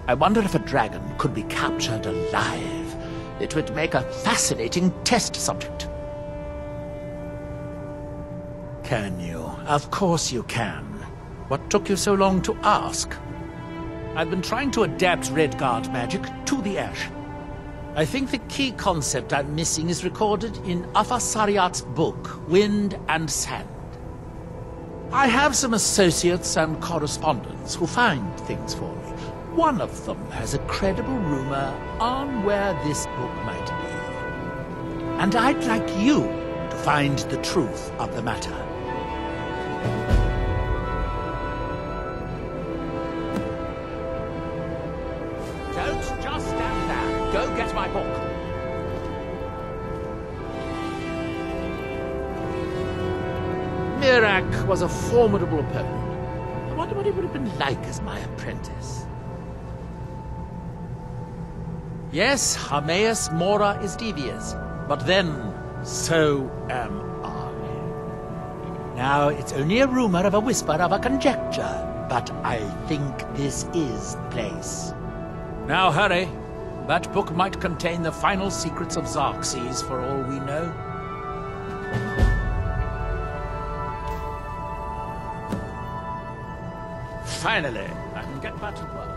I wonder if a dragon could be captured alive. It would make a fascinating test subject. Can you? Of course you can. What took you so long to ask? I've been trying to adapt Redguard magic to the ash. I think the key concept I'm missing is recorded in Afasariat's book, Wind and Sand. I have some associates and correspondents who find things for me. One of them has a credible rumor on where this book might be. And I'd like you to find the truth of the matter. Don't just stand there. Go get my book. Miraak was a formidable opponent. I wonder what he would have been like as my apprentice. Yes, Hermaeus Mora is devious, but then so am I. Now, it's only a rumor of a whisper of a conjecture, but I think this is the place. Now hurry. That book might contain the final secrets of Xerxes, for all we know. Finally, I can get back to work.